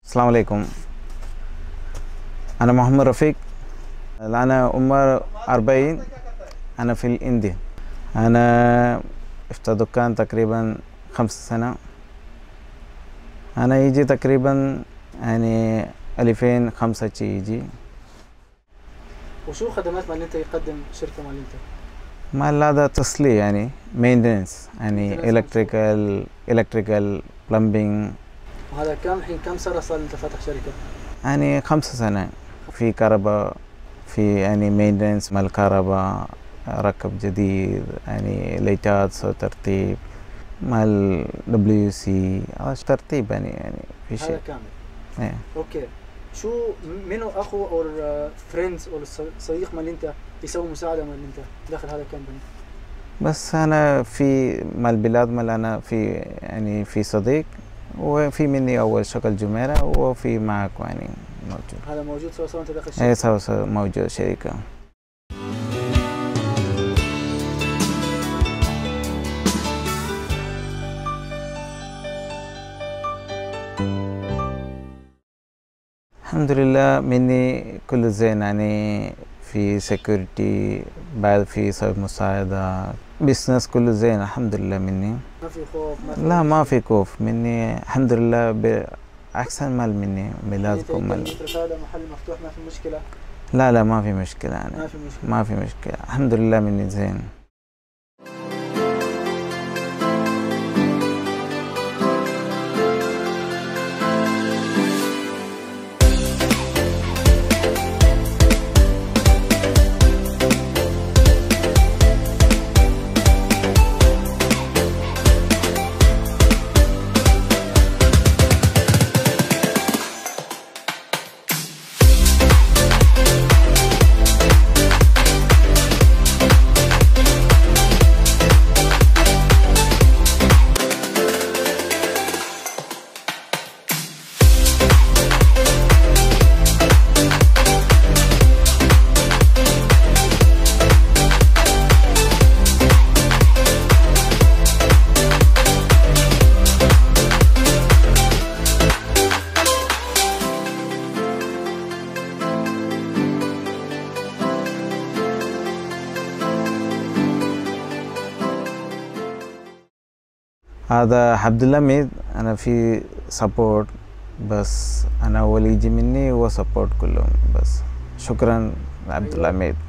السلام عليكم. أنا محمد رفيق. أنا عمر 40. أنا في الإنديا. أنا في دكان تقريبا 5 سنة. أنا يجي تقريبا يعني 2005 يجي. وشو خدمات ما اللي انت يقدم شركة ما اللي انت؟ ما هذا تصليح يعني مينتنس يعني إلكتريكال بلمبينج. وهذا كم سنة صار انت فاتح شركة؟ يعني 5 سنة في كهرباء، في يعني مينتنس مال الكهرباء، ركب جديد يعني ليتات ترتيب مال WC هذا ترتيب يعني في شيء هذا كامل. ايه. اوكي، شو منو اخو او فريندز او صديق ما اللي انت يسوي مساعدة ما اللي انت داخل هذا الكمباني؟ بس أنا في مال البلاد مال أنا في يعني في صديق، وفي مني أول شغل جميرة، وفي معك يعني موجود. هذا موجود سوا انت داخل الشركة؟ ايه سوا موجود شركة. الحمد لله مني كل زين يعني في سيكوريتي، بعد في صيد مساعدة، بيزنس كله زين الحمد لله مني. ما في خوف؟ لا ما في خوف مني الحمد لله، بأحسن مال مني بلادكم مال. هذا محل مفتوح ما في مشكلة؟ لا ما في مشكلة أنا. ما في مشكلة. ما في مشكلة الحمد لله مني زين. هذا عبد الله. أنا في سبورت، بس أنا أول يجي مني هو سبورت كلهم. بس شكرا عبد الله.